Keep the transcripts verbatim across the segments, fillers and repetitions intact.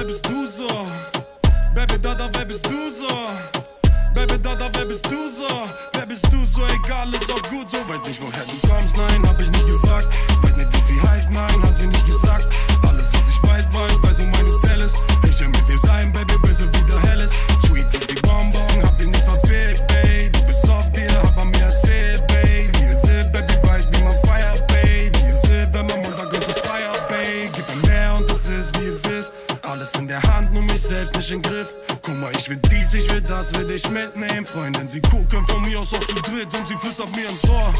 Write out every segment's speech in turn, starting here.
bist du so? Baby Dada, wer bist du so? Baby Dada, wer bist du so? Wer bist du so? Egal, ist auch gut so. Weiß nicht, woher du kommst, nein, hab ich nicht gefragt. Weiß nicht, wie sie heißt, nein, hat sie nicht gesagt. Alles, was ich weiß, war, ich weiß, wo mein Hotel ist. Ich will mit dir sein, Baby, bis es wieder hell ist. Sweet wie die Bonbon, hab dich nicht verfehlt, Baby. Du bist auf dir, hab an mir erzählt, Baby. Wie es ist, Baby, weiß, wie man feiert, Baby. Wie es ist, wenn man Montag und so feiert, Baby. Gib mir mehr und es ist, wie es ist. Alles in der Hand, nur mich selbst nicht im Griff. Guck mal, ich will dies, ich will das, will dich mitnehmen. Freundin, sie gucken von mir aus auch zu dritt und sie flüstert mir ins Ohr.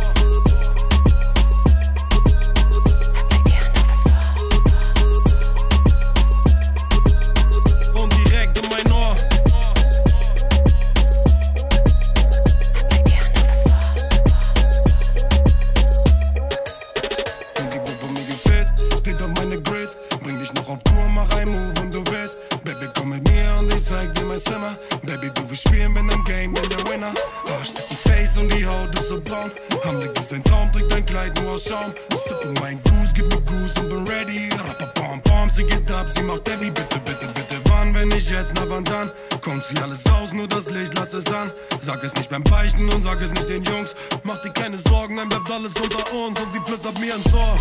Und direkt in mein Ohr. Und die wird von mir gefällt, steht auf meine Grades. Bring dich noch auf Tour, mach ein Move und du willst. Baby, komm mit mir und ich zeig dir mein Zimmer. Baby, du willst spielen, bin im Game, bin der Winner. Arsch, ein Face und die Haut ist so braun. Hamlet ist ein Traum, trägt dein Kleid nur aus Schaum. Sippe mein Goose, gib mir Goose und bin ready. Rappapam, pam, sie geht ab, sie macht heavy. Bitte, bitte, bitte, wann, wenn nicht jetzt, na wann dann? Kommt sie alles aus, nur das Licht, lass es an. Sag es nicht beim Beichten und sag es nicht den Jungs. Mach dir keine Sorgen, dann bleibt alles unter uns. Und sie flüstert mir ins Ohr.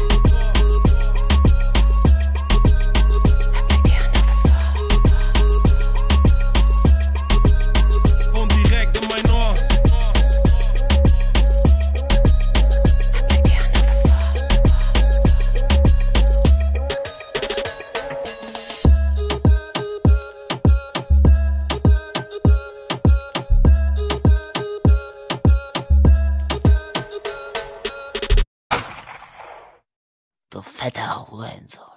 Du fetter Hurensohn.